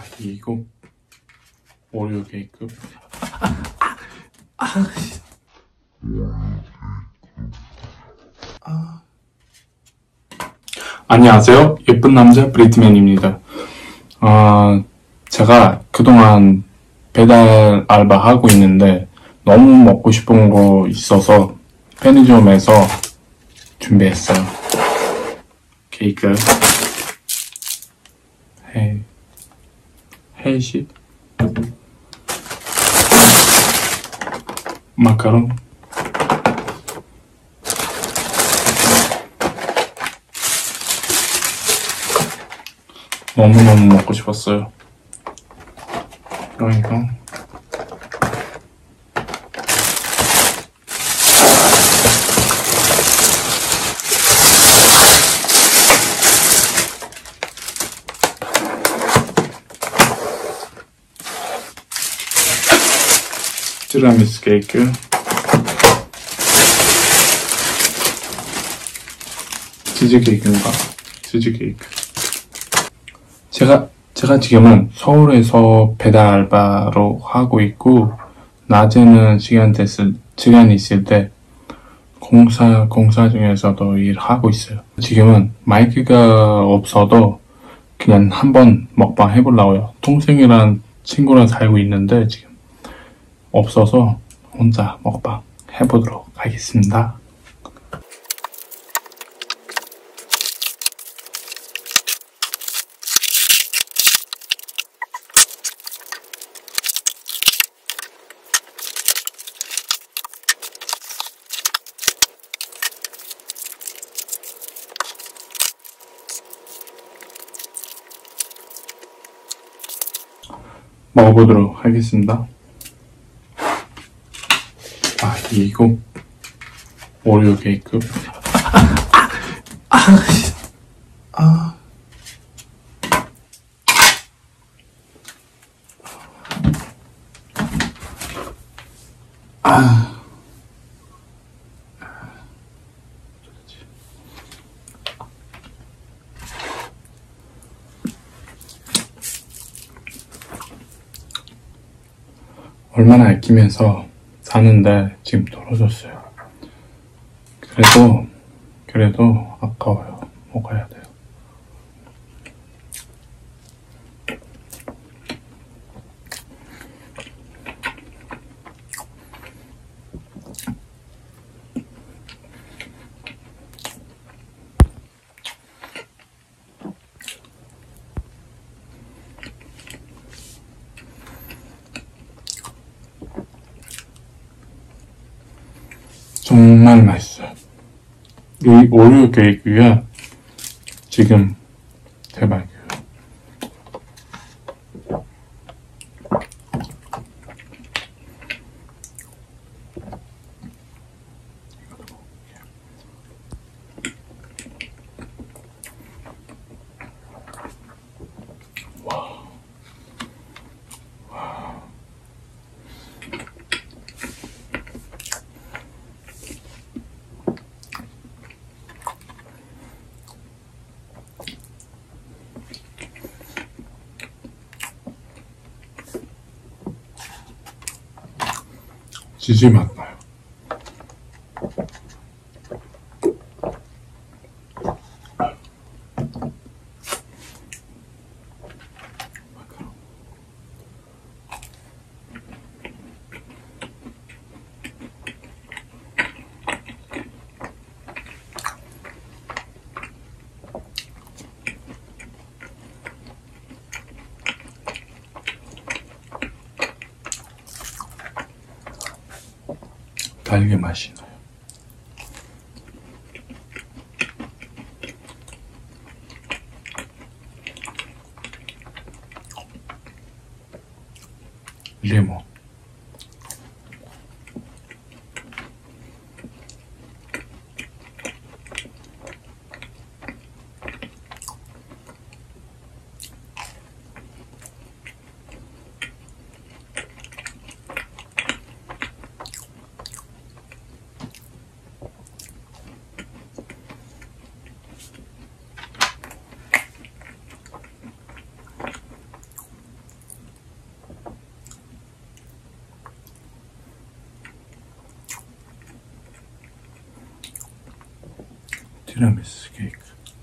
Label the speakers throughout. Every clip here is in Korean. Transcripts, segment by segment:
Speaker 1: 이거 오리오 케이크. 안녕하세요. 예쁜 남자 브리트맨입니다. 제가 그동안 배달 알바 하고 있는데 너무 먹고 싶은 거 있어서 편의점에서 준비했어요. 케이크, 해시, 마카롱, 너무너무 먹고 싶었어요. 그러니까 티라미수 케이크, 치즈케이크인가? 치즈케이크. 제가 지금은 서울에서 배달 알바로 하고 있고, 낮에는 시간이 있을 때 공사 중에서도 일하고 있어요. 지금은 마이크가 없어도 그냥 한번 먹방 해보려고요. 동생이랑 친구랑 살고 있는데 지금 없어서 혼자 먹방 해보도록 하겠습니다. 먹어보도록 하겠습니다. 이거 오리오 케이크. 얼마나 아끼면서 사는데 지금 떨어졌어요. 그래도 아까워요. 먹어야 돼요. 정말 맛있어요. 이 오리오 케이크가 지금 대박이에요. 치즈 맛 나요. 달걀 맛이 나요. 레몬. 티라미수 케이크.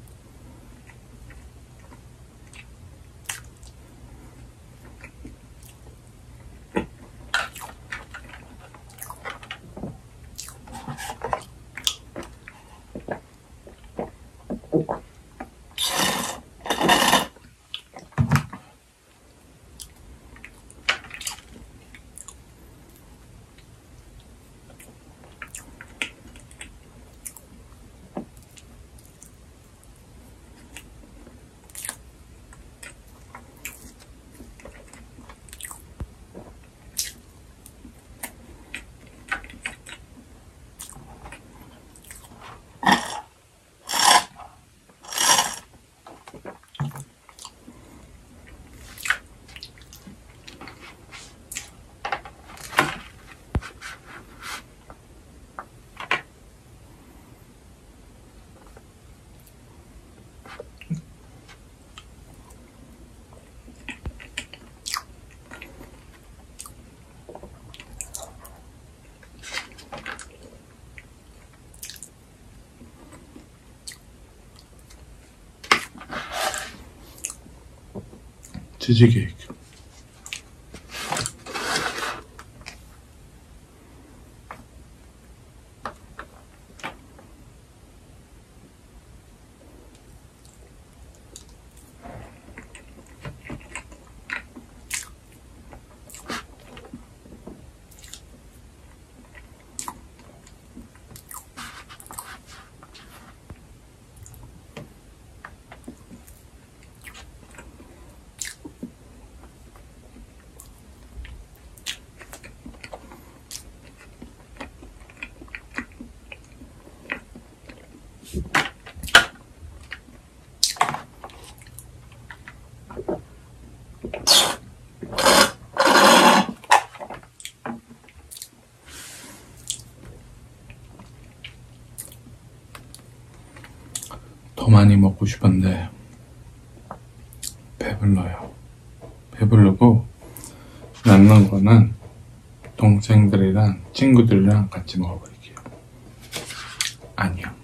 Speaker 1: 치즈 케이크. 더 많이 먹고 싶은데 배불러요. 배부르고 남는 거는 동생들이랑 친구들이랑 같이 먹어버릴게요. 안녕.